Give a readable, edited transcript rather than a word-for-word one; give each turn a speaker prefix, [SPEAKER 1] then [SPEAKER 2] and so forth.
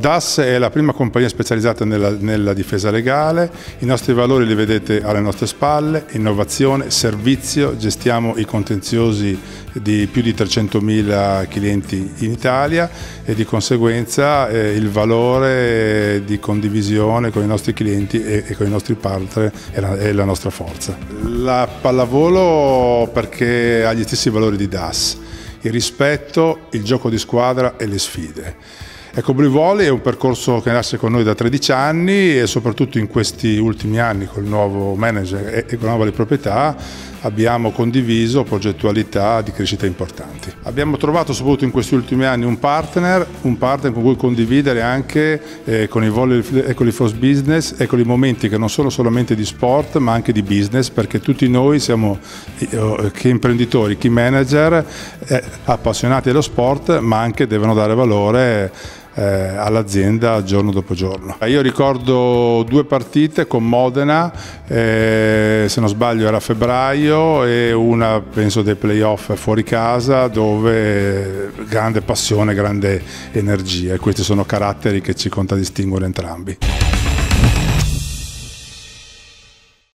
[SPEAKER 1] DAS è la prima compagnia specializzata nella difesa legale, i nostri valori li vedete alle nostre spalle: innovazione, servizio, gestiamo i contenziosi di più di 300.000 clienti in Italia e di conseguenza il valore di condivisione con i nostri clienti e con i nostri partner è la nostra forza. La pallavolo perché ha gli stessi valori di DAS: il rispetto, il gioco di squadra e le sfide. Ecco, Blue Volley è un percorso che nasce con noi da 13 anni e soprattutto in questi ultimi anni col nuovo manager e con la nuova proprietà abbiamo condiviso progettualità di crescita importanti. Abbiamo trovato soprattutto in questi ultimi anni un partner con cui condividere anche con il Volley Equally Force Business e con i momenti che non sono solamente di sport ma anche di business, perché tutti noi siamo che imprenditori, che manager, appassionati dello sport, ma anche devono dare valore all'azienda giorno dopo giorno. Io ricordo 2 partite con Modena, se non sbaglio era a febbraio, e una penso dei playoff fuori casa, dove grande passione, grande energia, e questi sono caratteri che ci contraddistinguono entrambi.